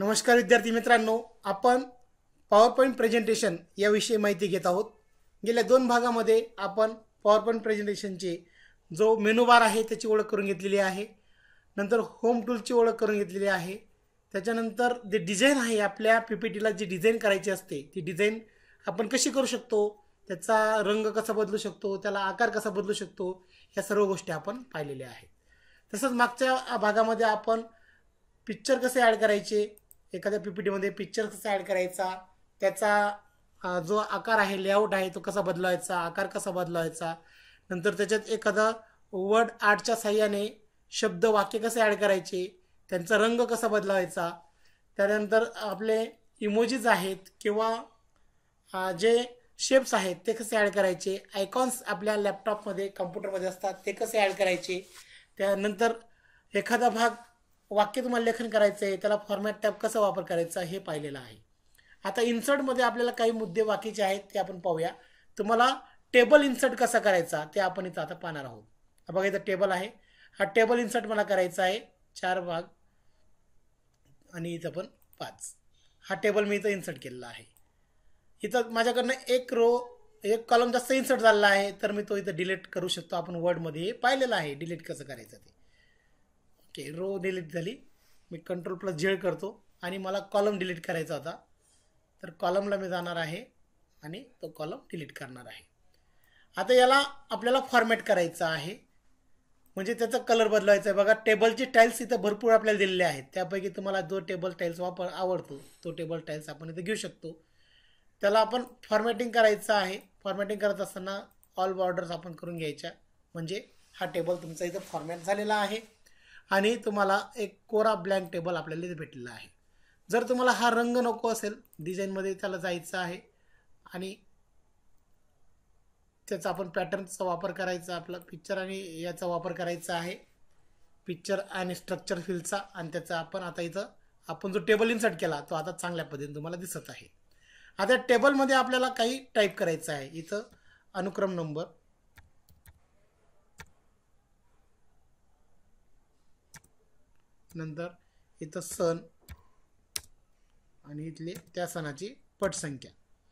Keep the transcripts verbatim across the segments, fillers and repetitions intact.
नमस्कार विद्यार्थी मित्रांनो, आपण पॉवर पॉईंट प्रेझेंटेशन याविषयी माहिती घेत आहोत। गेल्या दोन भागामध्ये आपण पॉवर पॉईंट प्रेझेंटेशनचे जो मेनू बार आहे त्याची ओळख करून घेतलेली आहे, नंतर होम टूलची ओळख करून घेतलेली आहे, त्याच्यानंतर जे डिझाइन आहे आपल्या पीपीटीला जी डिझाइन करायची असते ती डिझाइन आपण कशी करू शकतो, त्याचा रंग कसा बदलू शकतो, त्याला आकार कसा बदलू शकतो, या सर्व गोष्टी आपण पाहिलेल्या आहेत। तसंच मागच्या भागामध्ये आपण पिक्चर कसे ॲड करायचे, एखाद्या पीपीटीमध्ये पिक्चर कसा ॲड करायचा, त्याचा जो आकार आहे लेआउट आहे तो कसा बदलायचा, आकार कसा बदलायचा, नंतर त्याच्यात एखादा वर्ड आर्टच्या साहाय्याने शब्द वाक्य कसे ॲड करायचे, त्यांचा रंग कसा बदलायचा, त्यानंतर आपले इमोजीज आहेत किंवा जे शेप्स आहेत ते कसे ॲड करायचे, आयकॉन्स आपल्या लॅपटॉपमध्ये कम्प्युटरमध्ये असतात ते कसे ॲड करायचे, त्यानंतर एखादा भाग वाक्य तुम्हाला लेखन करायचं आहे त्याला फॉर्मॅट टॅब कसा वापर करायचा हे पाहिलेलं आहे। आता इन्सर्टमध्ये आपल्याला काही मुद्दे बाकीचे आहेत ते आपण पाहूया। तुम्हाला टेबल इन्सर्ट कसा करायचा ते आपण इथं आता पाहणार आहोत। बघा इथं टेबल आहे, हा टेबल इन्सर्ट मला करायचा आहे, चार भाग आणि इथं पण पाच, हा टेबल मी इथं इन्सर्ट केलेला आहे। इथं माझ्याकडनं एक रो एक कॉलम जास्त इन्सर्ट झालेला आहे तर मी तो इथं डिलीट करू शकतो। आपण वर्डमध्ये पाहिलेलं आहे डिलीट कसं करायचं ते। ओके, रो डिलीट झाली, मी कंट्रोल प्लस झेड करतो आणि मला कॉलम डिलीट करायचा होता तर कॉलमला मी जाणार आहे आणि तो कॉलम डिलीट करणार आहे। आता याला आपल्याला फॉर्मॅट करायचा आहे, म्हणजे त्याचा कलर बदलायचा आहे। बघा टेबलचे टाईल्स इथं भरपूर आपल्याला दिलेले आहेत, त्यापैकी तुम्हाला जो टेबल टाईल्स वापर आवडतो तो टेबल टाईल्स आपण इथं घेऊ शकतो। त्याला आपण फॉर्मॅटिंग करायचं आहे। फॉर्मॅटिंग करत असताना ऑल बॉर्डर्स आपण करून घ्यायच्या, म्हणजे हा टेबल तुमचा इथं फॉर्मॅट झालेला आहे आणि तुम्हाला एक कोरा ब्लँक टेबल आपल्याला इथे भेटलेला आहे। जर तुम्हाला हा रंग नको असेल डिझाईनमध्ये त्याला जायचं आहे आणि त्याचा आपण पॅटर्नचा वापर करायचा, आपला पिक्चर आणि याचा वापर करायचा आहे, पिक्चर आणि स्ट्रक्चर फिलचा, आणि त्याचा आपण आता इथं आपण जो टेबल इन्सर्ट केला तो आता चांगल्या पद्धतीने तुम्हाला दिसत आहे। आता टेबलमध्ये आपल्याला काही टाईप करायचं आहे, इथं अनुक्रम नंबर, नंतर इथं सण आणि इथले त्या सणाची पटसंख्या।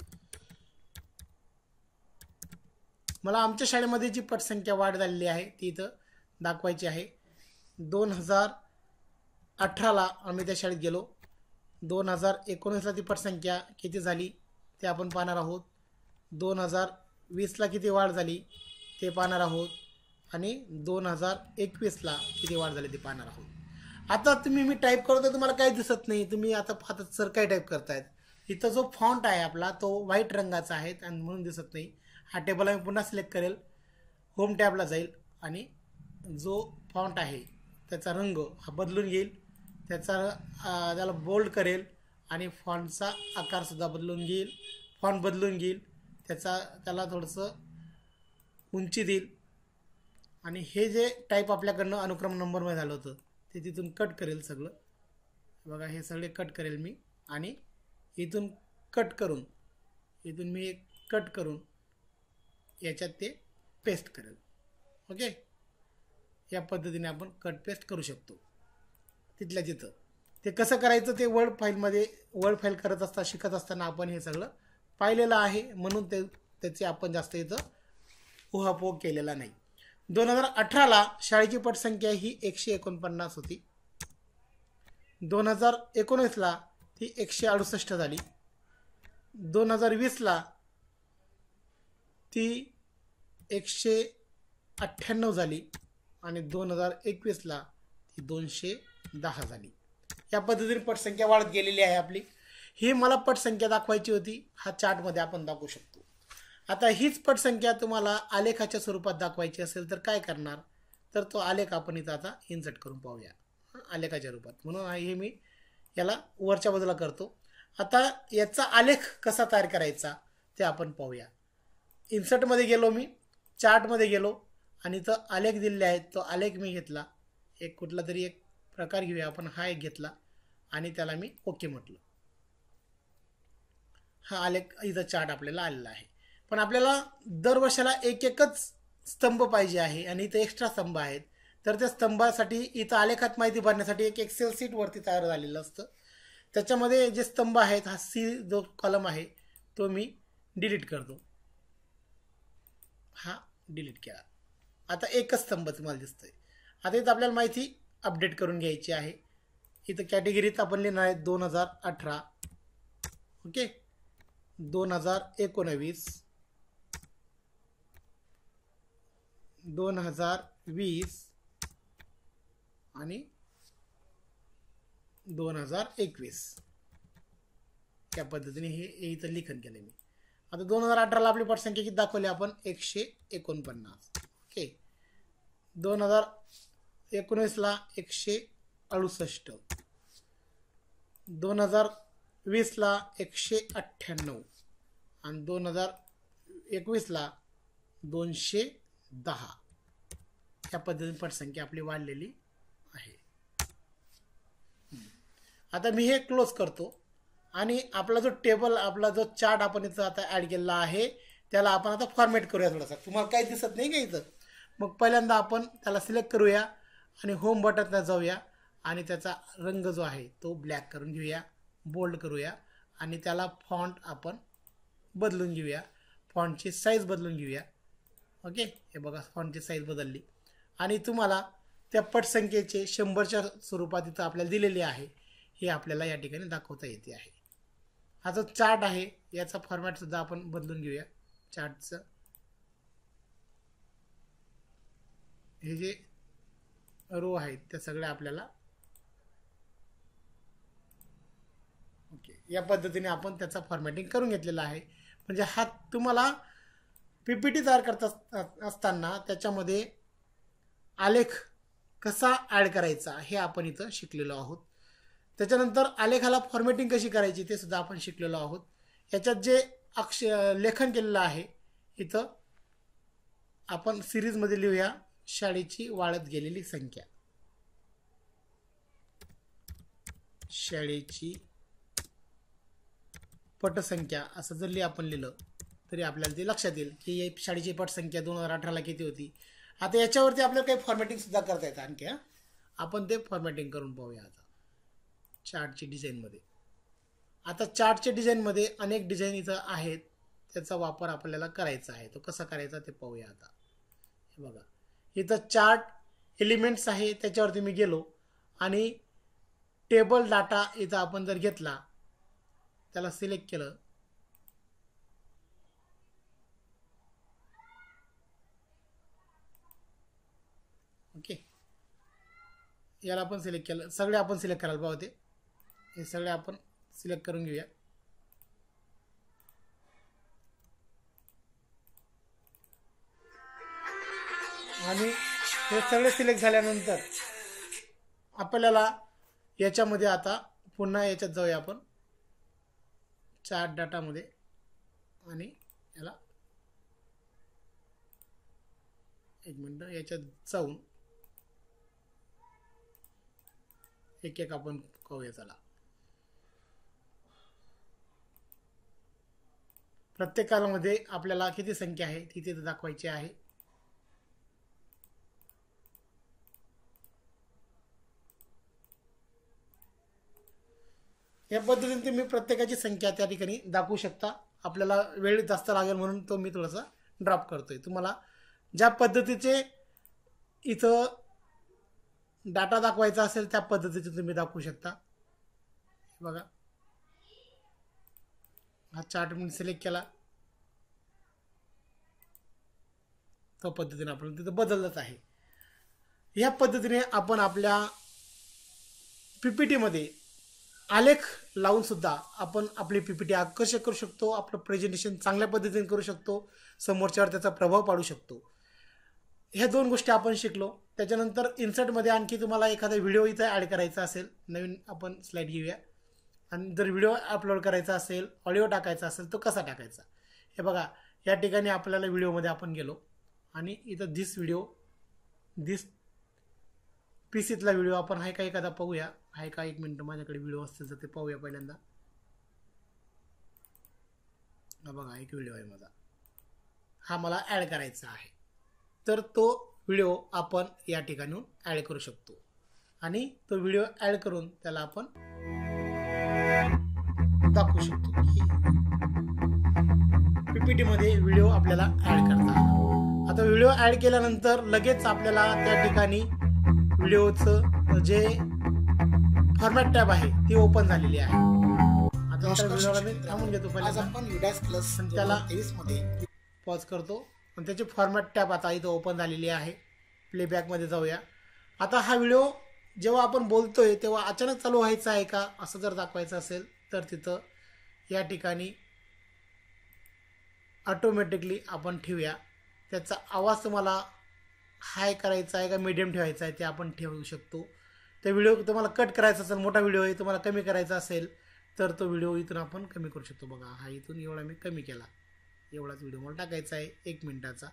मला आमच्या शाळेमध्ये जी पटसंख्या वाढ झालेली आहे ती इथं दाखवायची आहे। दोन हजार अठराला आम्ही त्या शाळेत गेलो, दोन हजार एकोणीसला ती पटसंख्या किती झाली ते आपण पाहणार आहोत, दोन हजार वीसला किती वाढ झाली ते पाहणार आहोत, आणि दोन हजार एकवीसला किती वाढ झाली ते पाहणार आहोत। आता तुम्ही मी टाईप करतो तुम्हाला काही दिसत नाही, तुम्ही आता पाहता सर काय टाईप करतायत, इथं जो फॉन्ट आहे आपला तो व्हाईट रंगाचा आहे आणि म्हणून दिसत नाही। हा टेबल आम्ही पुन्हा सिलेक्ट करेल, होम टॅबला जाईल आणि जो फॉन्ट आहे त्याचा रंग हा बदलून येईल, त्याचा त्याला बोल्ड करेल आणि फॉन्टचा आकारसुद्धा बदलून घेईल, फॉन्ट बदलून घेईल, त्याचा त्याला थोडंसं उंची देईल, आणि हे जे टाईप आपल्याकडनं अनुक्रम नंबरमध्ये झालं होतं ते तिथून कट करेल सगळं। बघा हे सगळे कट करेल मी आणि इथून कट करून इथून मी एक कट करून याच्यात ते पेस्ट करेल। ओके, या पद्धतीने आपण कट पेस्ट करू शकतो तिथल्या तिथं। ते कसं करायचं ते वर्ड फाईलमध्ये वर्ड फाईल करत असता शिकत असताना आपण हे सगळं पाहिलेलं आहे, म्हणून ते त्याची आपण जास्त इथं उहापोह केलेला नाही। दोन हजार अठराला शाळेची पटसंख्या ही एकशे एकोणपन्नास होती, दोन हजार एकोणीसला ती एकशे अडुसष्ट झाली, दोन हजार वीसला ती एकशे अठ्ठ्याण्णव झाली आणि दोन हजार एकवीसला ती दोनशे दहा झाली। या पद्धतीने पटसंख्या वाढत गेलेली आहे आपली। ही मला पटसंख्या दाखवायची होती, हा चार्टमध्ये आपण दाखवू शकतो। आता हीच पटसंख्या तुम्हाला आलेखाच्या स्वरूपात दाखवायची असेल तर काय करणार, तर तो आलेख आपण इथं आता इन्सर्ट करून पाहूया आलेखाच्या रूपात, म्हणून हे मी याला वरच्या बाजूला करतो। आता याचा आलेख कसा तयार करायचा ते आपण पाहूया। इन्सर्टमध्ये गेलो, मी चार्टमध्ये गेलो आणि इथं आलेख दिलेले आहेत, तो आलेख मी घेतला, एक कुठला तरी एक प्रकार घेऊया आपण, हा एक घेतला आणि त्याला मी ओके म्हटलं। हा आलेख इथं चार्ट आपल्याला आलेला आहे, पण आपल्याला दरवर्षाला एक एकच स्तंभ पाहिजे आहे आणि इथं एक्स्ट्रा स्तंभ आहेत, तर त्या स्तंभासाठी इथं आलेखात माहिती भरण्यासाठी एक एक्सेल शीट वरती तयार झालेलं असतं, त्याच्यामध्ये जे स्तंभ आहेत, हा सी जो कॉलम आहे तो मी डिलीट करतो. हा डिलीट केला. आता एकच स्तंभ तुम्हाला दिसतोय. आता इथं आपल्याला माहिती अपडेट करून घ्यायची आहे. इथं कॅटेगरीत आपण लिहिणार आहे दोन हजार अठरा. ओके, दोन हजार एकोणवीस, दोन हजार वीस आणि दोन हजार एकवीस या पद्धतीने हे इथं लिखन केलं मी. आता दोन हजार अठराला आपली पटसंख्या किती दाखवली आपण? एकशे एकोणपन्नास. ओके, दोन हजार एकोणीसला एकशे अडुसष्ट, दोन हजार वीसला एकशे अठ्ठ्याण्णव आणि दोन हजार एकवीसला दोनशे दहा. या पद्धतीने पटसंख्या आपली वाढलेली आहे. आता मी हे क्लोज करतो आणि आपला जो टेबल, आपला जो चार्ट आपण इथं आता ॲड केलेला आहे त्याला आपण आता फॉर्मॅट करूया थोडासा. तुम्हाला काही दिसत नाही का इथं? मग पहिल्यांदा आपण त्याला सिलेक्ट करूया आणि होम बटनला जाऊया आणि त्याचा रंग जो आहे तो ब्लॅक करून घेऊया, बोल्ड करूया आणि त्याला फॉन्ट आपण बदलून घेऊया, फॉन्टची साईज बदलून घेऊया. ओके, हे बघा फॉन्टची साईज बदलली आणि तुम्हाला त्या पटसंख्येचे शंभरच्या स्वरूपात इथं आपल्याला दिलेली आहे हे आपल्याला या ठिकाणी दाखवता येते आहे. हा जो चार्ट आहे याचा फॉर्मॅटसुद्धा आपण बदलून घेऊया. चार्टचं हे जे रो आहेत त्या सगळ्या आपल्याला ओके या पद्धतीने आपण त्याचा फॉर्मॅटिंग करून घेतलेला आहे. म्हणजे हा तुम्हाला पी पी टी तयार करत असताना त्याच्यामध्ये आलेख कसा ॲड करायचा हे आपण इथं शिकलेलो आहोत. त्याच्यानंतर आलेखाला फॉर्मॅटिंग कशी करायची ते सुद्धा आपण शिकलेलो आहोत. याच्यात जे अक्ष लेखन केलेलं आहे इथं आपण सिरीजमध्ये लिहूया शाळेची वाढत गेलेली संख्या. शाळेची पटसंख्या असं जर आपण लिहिलं तरी आपल्याला ते लक्षात येईल की शाळेची पटसंख्या दोन हजार अठराला किती होती. आता याच्यावरती आपल्याला काही फॉर्मॅटिंग सुद्धा करता येतं आणखी. हां, आपण ते फॉर्मॅटिंग करून पाहूया आता चार्टची डिझाईनमध्ये. आता चार्टच्या डिझाईनमध्ये अनेक डिझाईन इथं आहेत, त्याचा वापर आपल्याला करायचा आहे. तो कसा करायचा ते पाहूया आता. हे बघा इथं चार्ट एलिमेंट्स आहे, त्याच्यावरती मी गेलो आणि टेबल डाटा इथं आपण जर घेतला, त्याला सिलेक्ट केलं, ओके याला आपण सिलेक्ट केलं, सगळे आपण सिलेक्ट करायला पाहिजे. हे सगळे आपण सिलेक्ट करून घेऊया. आणि हे सगळे सिलेक्ट झाल्यानंतर आपल्याला याच्यामध्ये आता पुन्हा याच्यात जाऊया आपण चार्ट डाटामध्ये आणि याला एक मिनटं याच्यात जाऊन एक एक आपण पाहूया. चला, प्रत्येक कालामध्ये आपल्याला किती संख्या आहे ती तिथे दाखवायची आहे. या पद्धतीने तुम्ही प्रत्येकाची संख्या त्या ठिकाणी दाखवू शकता. आपल्याला वेळ जास्त लागेल म्हणून तो मी थोडासा ड्रॉप करतोय. तुम्हाला ज्या पद्धतीचे इथं डाटा दाखवायचा असेल त्या पद्धतीचे तुम्ही दाखवू शकता. बघा हा चार्ट मी सिलेक्ट केला, त्या पद्धतीने आपण तिथं बदललंच आहे. ह्या पद्धतीने आपण आपल्या पीपीटीमध्ये आलेख लावून सुद्धा आपण आपली पीपीटी आकर्षक करू शकतो, आपलं प्रेझेंटेशन चांगल्या पद्धतीने करू शकतो, समोरच्यावर त्याचा प्रभाव पाडू शकतो. ह्या दोन गोष्टी आपण शिकलो. त्याच्यानंतर इन्सर्टमध्ये आणखी तुम्हाला एखादा व्हिडिओ इथं ॲड करायचा असेल, नवीन आपण स्लाईड घेऊया आणि जर व्हिडिओ अपलोड करायचा असेल, ऑडिओ टाकायचा असेल तो कसा टाकायचा. हे बघा या ठिकाणी आपल्याला व्हिडिओमध्ये आपण गेलो आणि इथं दिस व्हिडिओ दिस पीसीतला व्हिडिओ आपण आहे का एखादा पाहूया. आहे का, एक मिनटं माझ्याकडे व्हिडिओ असतील तर ते पाहूया पहिल्यांदा. हा बघा एक व्हिडिओ आहे माझा, हा मला ॲड करायचा आहे. तर तो व्हिडिओ आपण या ठिकाणी ॲड करू शकतो आणि तो व्हिडिओ ॲड करून त्याला आपण दाखवू शकतो की पीपीटी मध्ये व्हिडिओ आपल्याला ऍड करता आला. आता व्हिडिओ ऍड केल्यानंतर लगेच आपल्याला त्या ठिकाणी व्हिडिओचं जे फॉर्मॅट टॅब आहे ती ओपन झालेली आहे. आता त्या व्हिडिओला मी थांबून घेतो पहिल्यांदा. आपण विडास प्लस त्याला तेवीस मध्ये पॉज करतो आणि त्याची फॉर्मॅट टॅब आता इथं ओपन झालेली आहे. प्लेबॅकमध्ये जाऊया. आता हा व्हिडिओ जेव्हा आपण बोलतोय तेव्हा अचानक चालू व्हायचा आहे का असं जर दाखवायचं असेल तर तिथं या ठिकाणी ऑटोमॅटिकली आपण ठेवूया. त्याचा आवाज तुम्हाला हाय करायचा आहे का मीडियम ठेवायचा आहे ते आपण ठेवू शकतो. ते व्हिडिओ तुम्हाला कट करायचा असेल, मोठा व्हिडिओ आहे तुम्हाला कमी करायचा असेल तर तो व्हिडिओ इथून आपण कमी करू शकतो. बघा हा इथून एवढा मी कमी केला. एवढाच व्हिडिओ मला टाकायचा आहे एक मिनिटाचा.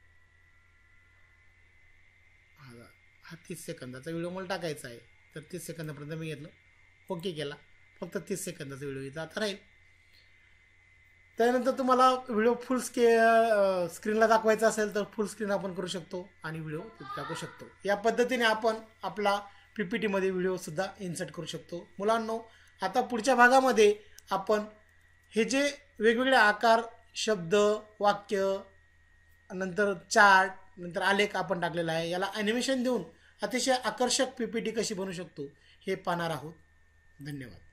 हा हा तीस सेकंदाचा व्हिडिओ मला टाकायचा आहे तर तीस सेकंदापर्यंत मी घेतलं, ओके केला. फक्त तीस सेकंदाचा व्हिडिओ इथं आता राहील. त्यानंतर तुम्हाला व्हिडिओ फुल स्के स्क्रीनला दाखवायचा असेल तर फुल स्क्रीन आपण करू शकतो आणि व्हिडिओ टाकू शकतो. या पद्धतीने आपण आपला पी पी टीमध्ये व्हिडिओसुद्धा इन्सर्ट करू शकतो. मुलांनो, आता पुढच्या भागामध्ये आपण हे जे वेगवेगळे आकार, शब्द, वाक्य, नंतर चार्ट, नंतर आलेख आपण टाकलेला आहे, याला ॲनिमेशन देऊन अतिशय आकर्षक पी पी टी कशी बनवू शकतो हे पाहणार आहोत. धन्यवाद.